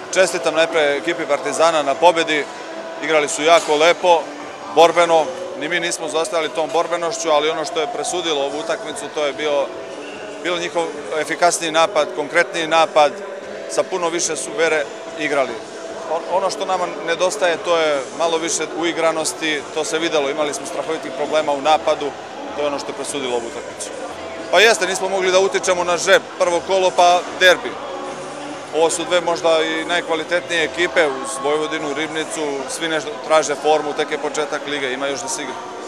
čestitam najpre ekipi Partizana na pobedi. Igrali su jako lepo, borbeno. Ni mi nismo zaostajali tom borbenošću, ali ono što je presudilo ovu utakmicu, to je bilo njihov efikasniji napad, konkretniji napad, sa puno više su vere igrali. Ono što nama nedostaje, to je malo više uigranosti, to se videlo, imali smo strahovitih problema u napadu, to je ono što je presudilo ovu utakmicu. Pa jeste, nismo mogli da utičemo na žreb, prvo kolo pa derbi. Ovo su dve možda i najkvalitetnije ekipe uz Vojvodinu, Ribnicu, svi nešto traže formu, tek je početak lige, ima još da se igra.